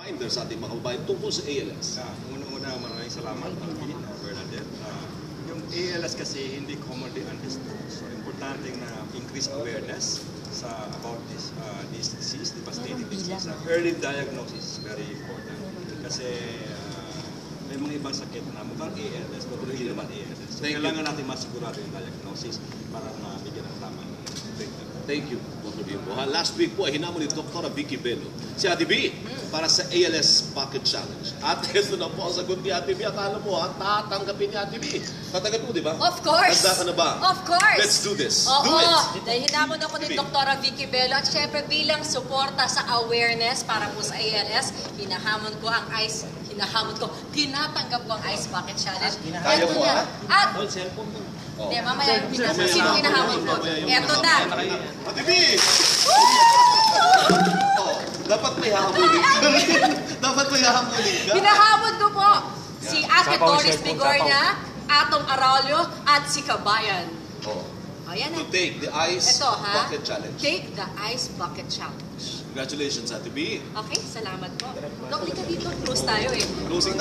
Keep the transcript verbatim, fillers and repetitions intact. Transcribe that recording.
reminder sa ating mga kababayan tungkol sa A L S? Uh, Una-una, maraming salamat, Alvin, uh, Bernadette. Uh, yung A L S kasi hindi commonly understood. So, importante na increase awareness sa about this uh, this disease, devastating disease. Uh, early diagnosis is very important. Kasi uh, may mga ibang sakit na mukhang A L S, pero hindi naman A L S. So, kailangan natin masigurado yung diagnosis para mabigyan ng tamang treatment. Thank you, Doctor Bimbo. Ha, last week po, ay hinamon ni Doctor Vicky Bello si Ate B para sa A L S Bucket Challenge. At ito na po ang sagot ni Ate B. Akala mo, ha, tatanggapin ni Ate B. Tatanggapin mo, di ba? Of course. Handa ka na ba? Of course. Let's do this. Oo, do it. dahil hinamon ako ni Doctor Vicky Bello at syempre bilang suporta sa awareness para po sa A L S, hinahamon ko ang ice, hinahamon ko, tinatanggap ko ang Ice Bucket Challenge. Kaya Eto mo, na. ha? At, Tol, cellphone mo. Oh. hindi, mamaya, hina- sino hinahamon ko? Eto na. Ate B! Oh, dapat may hahamulin ka. Dapat may hahamulin ka. Hinahamon ko po si Ate Sapaw, Doris cellphone, Bigornia, Atong Arroyo, at si Kabayan. Oh. Ayan To na. take the Ice Ito ha, Bucket Challenge. take the Ice Bucket Challenge. Congratulations, Ate B. Okay, salamat po. Dok, di ka dito, close tayo eh. Closing